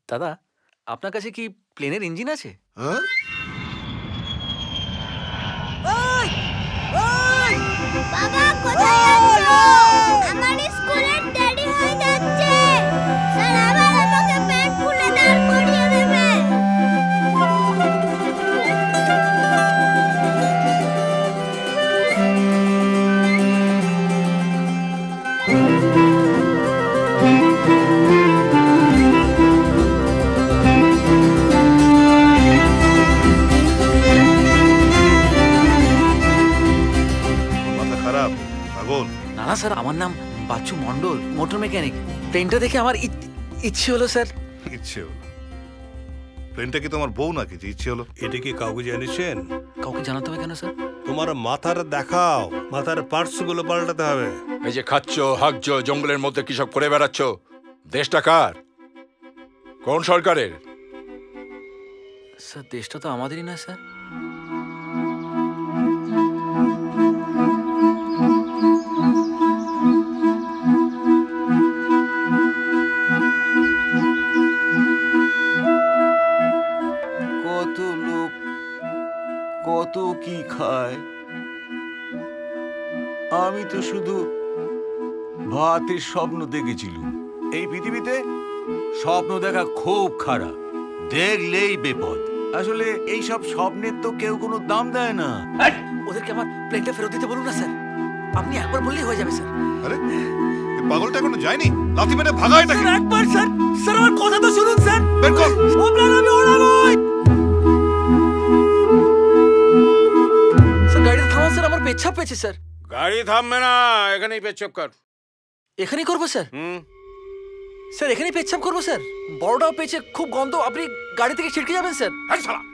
দাদা, আপনার কাছে কি প্লেনের ইঞ্জিন আছে? বাবা কোথায় যাচ্ছ? আমার স্কুলের দেরি হয়ে যাচ্ছে। স্যার আবার আমাকে পেট ফুলে দাঁড় করিয়ে দেবে। না না স্যার, আমার নাম বাচ্চু মন্ডল, মোটর মেকানিক। প্লেনটা দেখে আমার ইচ্ছে হলো স্যার। ইচ্ছে হলো? প্লেনটা কি তোমার বউ নাকি যে ইচ্ছে হলো? এটা কি কাউকে জানিয়েছেন? কাউকে জানাতে হবে কেন স্যার? তোমার মাথার দেখাও, মাথার পার্টস গুলো পাল্টাতে হবে। এই যে খাচ্ছ হাঁকছ, জঙ্গলের মধ্যে কি সব করে বেড়াচ্ছ, দেশটা কার? কোন সরকারের? স্যার দেশটা তো আমাদেরই না স্যার। কত লোক কত কি খায়, আমি তো শুধু ভাতের স্বপ্ন দেখেছিলাম। এই পৃথিবীতে স্বপ্ন দেখা খুব খারাপ, দেখলেই বিপদ। আসলে এই সব স্বপ্নের তো কেউ কোনো দাম দেয় না। ওদেরকে আমার প্লেনটা ফেরত দিতে বলুন না স্যার, আপনি একবার বললেই হয়ে যাবে স্যার। আরে এই পাগলটা এখনো যায়নি? লাথি মেরে ভাগা এটাকে। একবার স্যার, স্যার আমার কথা তো শুনুন স্যার। বের কর। আমি ওড়াবই। স্যার গাড়িতে থামান স্যার, আমার পেচ্ছাপ পেয়েছে স্যার। গাড়ি থামবে না, এখানেই পেচ্ছাপ কর। এখানেই করবো স্যার? স্যার এখানেই পেচ্ছাপ করবো স্যার? বড়টাও পেয়েছে, খুব গন্ধ, আপনি গাড়ি থেকে ছিটকে যাবেন স্যার। আরে শালা